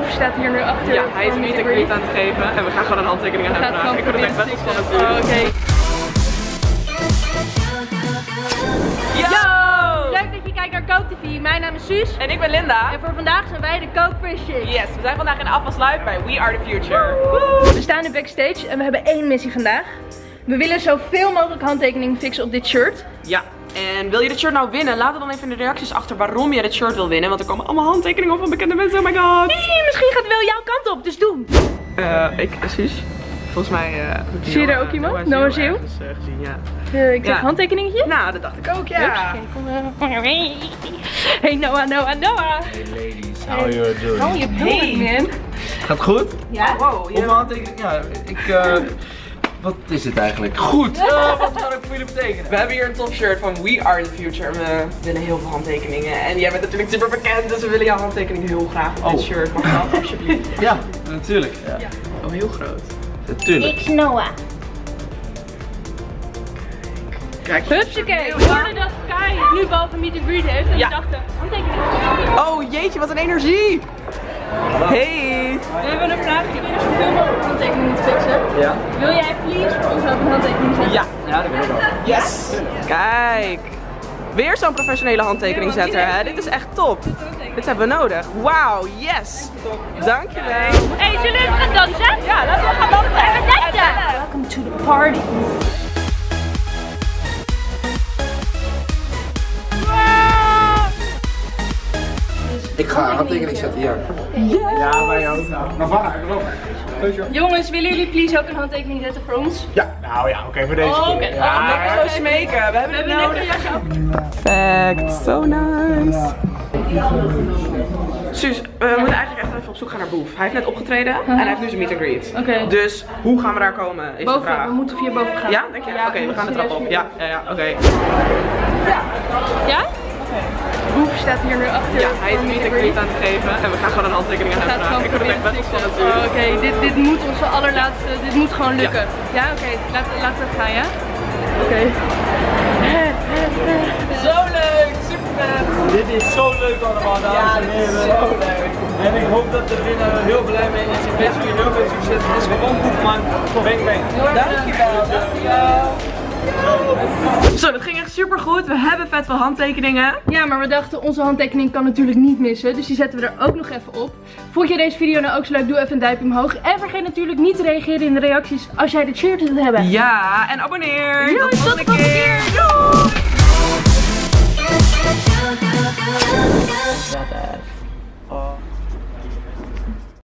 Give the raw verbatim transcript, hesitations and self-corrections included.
Boef staat hier nu achter. Ja, hij is meet and greet aan het geven. En we gaan gewoon een handtekening aan hem vragen. Ik vind het echt best wel spannend. Oh, oké. Okay. Yo! Leuk dat je kijkt naar Coke T V. Mijn naam is Suus. En ik ben Linda. En voor vandaag zijn wij de Coke Fresh Chicks. Yes, we zijn vandaag in de afwas live bij We Are The Future. We staan nu backstage en we hebben één missie vandaag. We willen zoveel mogelijk handtekeningen fixen op dit shirt. Ja. En wil je dit shirt nou winnen? Laat het dan even in de reacties achter waarom je dit shirt wil winnen. Want er komen allemaal handtekeningen op van bekende mensen. Oh my god. Nee, misschien gaat het wel jouw kant op, dus doen. Uh, ik, Suus. Volgens mij... Uh, zie je er ook iemand? Noah Zeeuw? Uh, gezien, ja. Uh, ik zeg ja. handtekeningetje? Nou, dat dacht ik ook, ja. Ups, okay, kom, uh... Hey Noah, Noah, Noah. Hey ladies, how are you doing? How you doing, man? Gaat goed? Ja. Wow, Hoeveel handtekeningen? Ja, ik... Uh, wat is het eigenlijk? Goed! Uh, wat kan ik voor jullie betekenen? We hebben hier een top shirt van We Are The Future. En we winnen heel veel handtekeningen. En jij bent natuurlijk super bekend, dus we willen jouw handtekening heel graag op dit oh. shirt. Mag dat alsjeblieft? Ja, natuurlijk. Ja. Ja. Oh, heel groot. Natuurlijk. Ik Noah. Kijk. Hupsakee, we hoorden dat Kai het nu boven meet and greet heeft en ja. we dachten, handtekeningen. Oh jeetje, wat een energie! Hey! We hebben een vraag, we willen zoveel mogelijk handtekeningen te fixen. Ja. Wil jij please voor ons ook een handtekening zetten? Ja. Ja, dat wil ik wel. Yes! Kijk! Weer zo'n professionele handtekeningzetter, hè? Dit is echt top. Dit hebben we nodig. Wauw, yes! Dankjewel. Hey, zullen we even gaan dansen? Ja, laten we gaan dansen. Even dansen! Welcome to the party. Ik ga een handtekening zetten, ja. Yes. Ja, wij ook. Maar waar? Jongens, willen jullie please ook een handtekening zetten voor ons? Ja, nou ja, oké, okay, voor deze oh, keer. okay. Ja, oh, lekker zo smeken. We hebben we het hebben nodig. lekker jasje op. Perfect, so nice. Suus, we moeten eigenlijk echt even op zoek gaan naar Boef. Hij heeft net opgetreden uh-huh. en hij heeft nu zijn meet and greet. Oké. Okay. Dus hoe gaan we daar komen? Is boven, de vraag. we moeten via boven gaan. Ja, denk je? Ja, oké, okay, we gaan de trap op. Ja, ja, ja, oké. Okay. Ja? Ja? Okay. Boef staat hier nu achter. Ja, hij is meet and greet aan het geven en we gaan gewoon een handtekening aan hem vragen. Ik vind het echt best wel spannend. Oh, oké, okay. dit, dit moet onze allerlaatste, dit moet gewoon lukken. Ja, ja oké, okay. laten laat we het gaan, ja? Oké. Okay. Zo leuk, super vet. Dit is zo leuk allemaal, dames en heren. Ja, zo leuk. En ik hoop dat de winnaar er heel blij mee is. Ik wens jullie heel veel succes. Het is gewoon Boefman. Bang bang. Dankjewel, dankjewel. Zo, dat ging echt super goed. We hebben vet veel handtekeningen. Ja, maar we dachten onze handtekening kan natuurlijk niet missen. Dus die zetten we er ook nog even op. Vond je deze video nou ook zo leuk? Doe even een duimpje omhoog. En vergeet natuurlijk niet te reageren in de reacties als jij dit shirt wilt hebben. Ja, en abonneer. Yo, tot de volgende keer. keer. Doei!